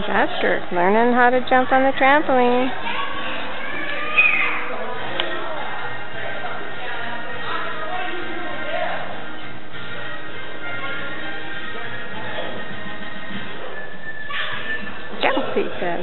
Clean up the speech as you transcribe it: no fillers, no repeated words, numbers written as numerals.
Oscar, learning how to jump on the trampoline. Jump, he says.